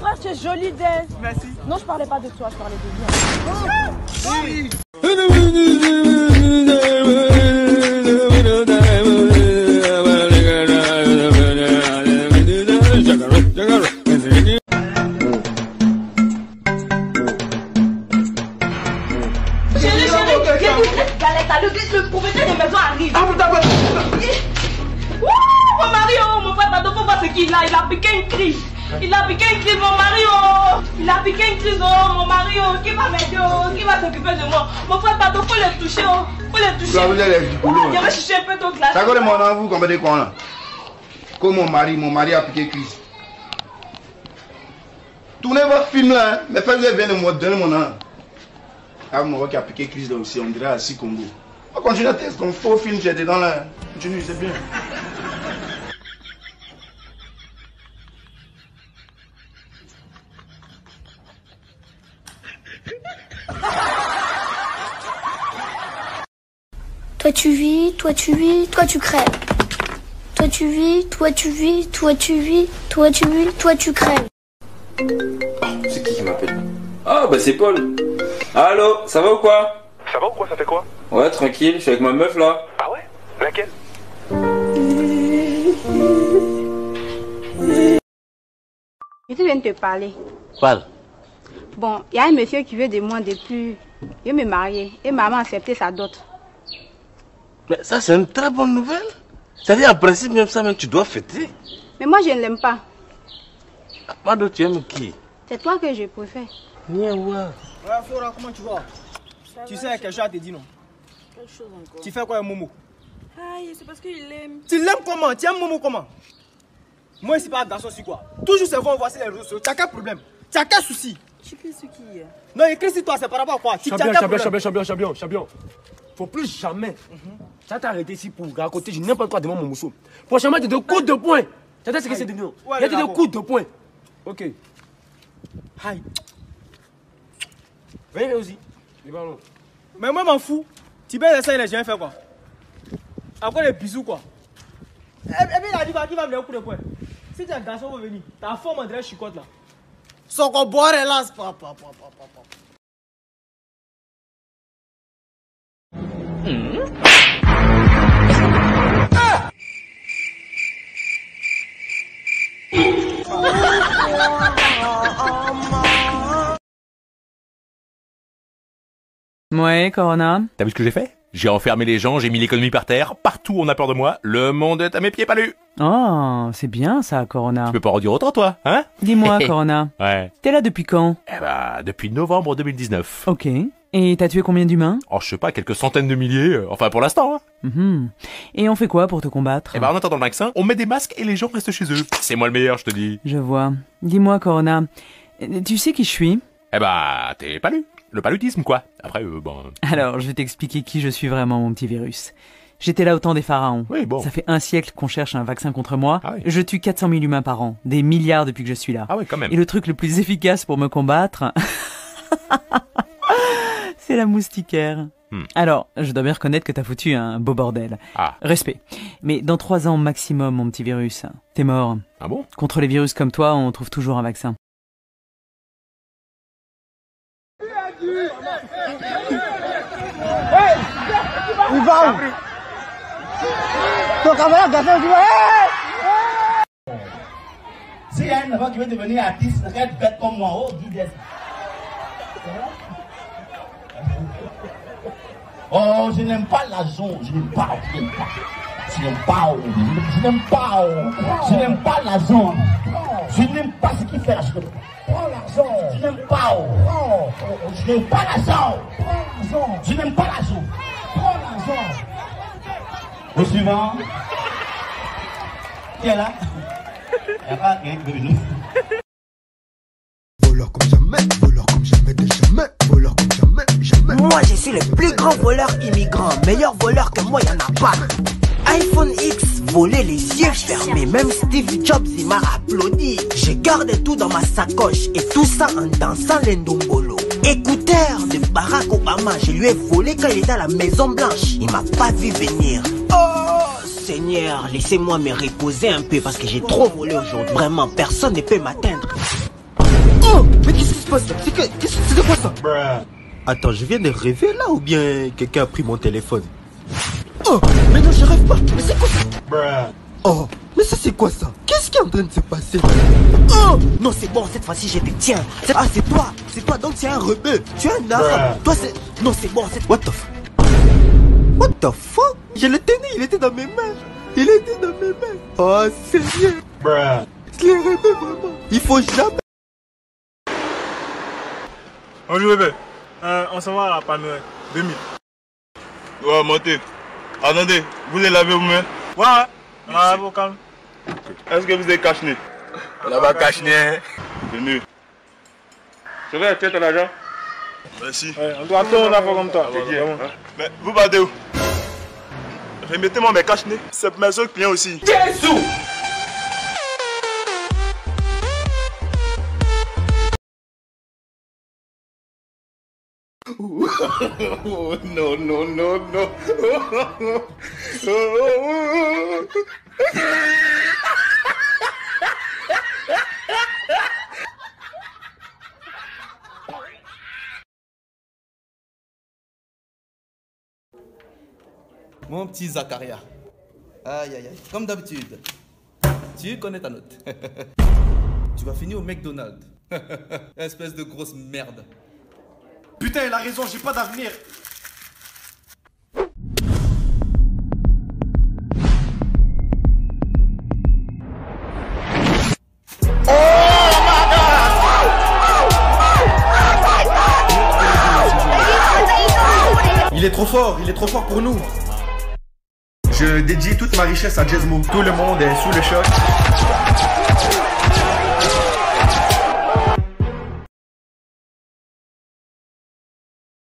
frère, tu es joli d'elle. Merci. Non, je parlais pas de toi, je parlais de lui. Le propriétaire de maison arrive. Ah, putain, Mon mari, oh, mon frère, pardon, faut voir ce qu'il a. Il a piqué une crise. Il a piqué une crise, mon mari, oh. Il a piqué une crise, oh, mon mari, oh. Qui va m'aider, oh. Qui va s'occuper de moi? Mon frère, pardon, faut le toucher, oh. Faut le toucher. Là, vous allez du boulot. Je vais chercher un peu d'eau glacée. Ça connaît mon nom, vous comprenez quoi là? Comme mon mari a piqué crise. Tournez votre film là, hein. Mais faites-le bien de moi, donnez mon nom. Ah, mon qui a piqué crise là aussi, on dirait à 6 Congo. On continue à tester, ton faux film, j'étais dans là. Continue, c'est bien. Toi tu vis, toi tu vis, toi tu crèves. Toi tu vis, toi tu vis, toi tu vis, toi tu vis, toi tu crèves. C'est qui m'appelle? Ah bah c'est Paul. Allô, ça va ou quoi? Ça va ou quoi? Ça fait quoi? Ouais, tranquille, je suis avec ma meuf là. Ah ouais? Laquelle? Je viens de te parler. Parle. Bon, il y a un monsieur qui veut de moi depuis... Je vais me marier et maman a accepté sa dot. Mais ça, c'est une très bonne nouvelle. C'est-à-dire, en principe, même ça, même tu dois fêter. Mais moi, je ne l'aime pas. Mado, tu aimes qui? C'est toi que je préfère. Ouais. Ouais, Flora, comment tu vas? Tu sais, quelque chose à te dire, non? Quelque chose encore. Tu fais quoi, Momo? Aïe, c'est parce qu'il aime. Tu l'aimes comment? Tu aimes Momo comment? Moi, ici, pas un garçon, c'est quoi? Toujours, c'est bon, voici les réseaux sociaux. Tu as quel problème? Tu as quel souci? Tu sais ce qui est. Non, écris sur toi, c'est par rapport à quoi? Champion. Faut plus jamais. Ça t'a arrêté ici pour raconter n'importe quoi devant mon mousseau. Prochainement, tu te coups de poing. Tu sais ce que c'est de nous? Il y a des coups de poing. Ok. Aïe. Venez aussi. Les ballons. Mais moi, m'en fous. Tu peux laisser les gens faire quoi? Après les bisous, quoi. Et puis, il a dit quoi? Qui va me donner un coup de poing? Si tu es un garçon, va venir. Ta forme, on dirait chicote là. Sans qu'on boire, hélas, papa. Ouais, Corona. T'as vu ce que j'ai fait? J'ai enfermé les gens, j'ai mis l'économie par terre, partout on a peur de moi, le monde est à mes pieds palus. Oh, c'est bien ça, Corona. Tu peux pas en dire autant, toi, hein? Dis-moi, Corona. Ouais. T'es là depuis quand? Eh bah, depuis novembre 2019. Ok. Et t'as tué combien d'humains? Oh, je sais pas, quelques centaines de milliers, enfin pour l'instant, hein. Et on fait quoi pour te combattre? Eh bah, en attendant le vaccin, on met des masques et les gens restent chez eux. C'est moi le meilleur, je te dis. Je vois. Dis-moi, Corona, tu sais qui je suis? Eh bah, t'es palu. Le paludisme, quoi. Après, bon... Alors, je vais t'expliquer qui je suis vraiment, mon petit virus. J'étais là au temps des pharaons. Oui, bon. Ça fait un siècle qu'on cherche un vaccin contre moi. Ah oui. Je tue 400 000 humains par an. Des milliards depuis que je suis là. Ah oui, quand même. Et le truc le plus efficace pour me combattre... c'est la moustiquaire. Alors, je dois bien reconnaître que t'as foutu un beau bordel. Ah. Respect. Mais dans 3 ans maximum, mon petit virus, t'es mort. Ah bon? Contre les virus comme toi, on trouve toujours un vaccin. Il va où? Ton camarade garçon, tu vas. S'il y a une enfant qui veut devenir artiste, être bête comme moi, oh, dis des. Oh, je n'aime pas l'argent, je n'aime pas l'argent. Je n'aime pas ce qui fait l'argent. Prends l'argent. Je n'aime pas. Je n'aime pas l'argent. Je n'aime pas l'argent. Prends l'argent. Le suivant. Qui est là? Il n'y a pas quelqu'un qui veut venir. Voleur comme jamais, de jamais. Voleur comme jamais. Moi, je suis le plus grand voleur immigrant. Meilleur voleur que moi, il n'y en a pas. iPhone X, volé les yeux fermés. Même Steve Jobs, il m'a applaudi. Je garde tout dans ma sacoche et tout ça en dansant l'endombolo. Écouteur de Barack Obama, je lui ai volé quand il était à la Maison Blanche. Il m'a pas vu venir. Oh Seigneur, laissez-moi me reposer un peu parce que j'ai trop volé aujourd'hui. Vraiment, personne ne peut m'atteindre. Oh, mais qu'est-ce qui se passe là? C'était quoi ça? Attends, je viens de rêver là ou bien quelqu'un a pris mon téléphone? Oh, mais non, je rêve pas. Mais c'est quoi ça? Oh, mais ça c'est quoi ça? Qu'est-ce qui est en train de se passer? Oh, non, c'est bon, cette fois-ci je te tiens. Ah, c'est toi, donc c'est un rebeu. Tu es un arabe. Toi c'est... Non, c'est bon, c'est... What the fuck? What the fuck? Je le tenais, il était dans mes mains. Il était dans mes mains. Oh, sérieux? Je l'ai rêvé vraiment. Il faut jamais... Bonjour bébé. On s'en va à la pannerie. 2000. Ouais, montez. Attendez, vous les lavez vous-même? Ouais, on a lavé au calme. Est-ce que vous êtes cache-nez? On n'a pas cache-nez. Venu. Je vais acheter ton argent. Merci. Ouais, on doit tourner une fois comme toi. Mais vous battez où? Remettez-moi mes cache-nez. C'est mes autres clients aussi. Jésus! Oh, non, non, non, non. Mon petit Zakaria. Aïe aïe aïe, comme d'habitude. Tu connais ta note. Tu vas finir au McDonald's. Espèce de grosse merde. Putain, il a raison, j'ai pas d'avenir. Il est trop fort pour nous. Je dédie toute ma richesse à Jesmo. Tout le monde est sous le choc.